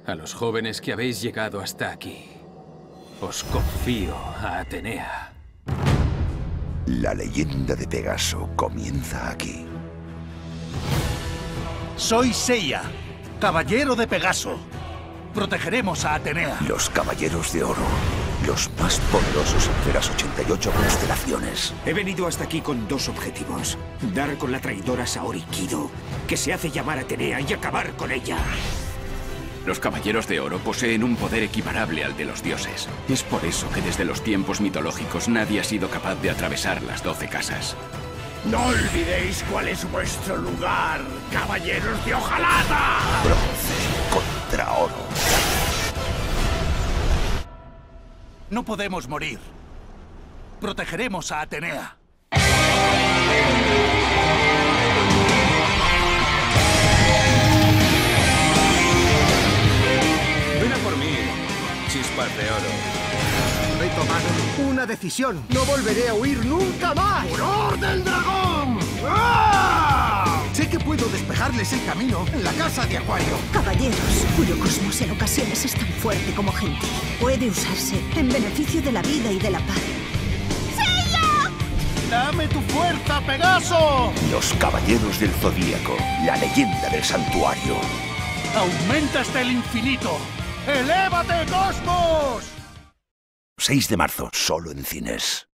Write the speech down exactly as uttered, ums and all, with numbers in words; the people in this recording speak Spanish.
A los jóvenes que habéis llegado hasta aquí, os confío a Atenea. La leyenda de Pegaso comienza aquí. Soy Seiya, caballero de Pegaso. Protegeremos a Atenea. Los Caballeros de Oro, los más poderosos entre las ochenta y ocho constelaciones. He venido hasta aquí con dos objetivos. Dar con la traidora Saori Kido, que se hace llamar Atenea, y acabar con ella. Los Caballeros de Oro poseen un poder equiparable al de los dioses. Es por eso que desde los tiempos mitológicos nadie ha sido capaz de atravesar las doce casas. No olvidéis cuál es vuestro lugar, caballeros de hojalata. Bronce contra oro. No podemos morir. Protegeremos a Atenea. Ven a por mí, chispas de oro. He tomado una decisión. No volveré a huir nunca más. ¡Furor del dragón! ¡Ah! Sé que puedo despejarles el camino en la casa de Acuario. Caballeros, cuyo cosmos en ocasiones es tan fuerte como gentil. Puede usarse en beneficio de la vida y de la paz. ¡Dame tu fuerza, Pegaso! Los Caballeros del Zodíaco, la leyenda del santuario. ¡Aumenta hasta el infinito! ¡Elévate, Cosmos! seis de marzo, solo en cines.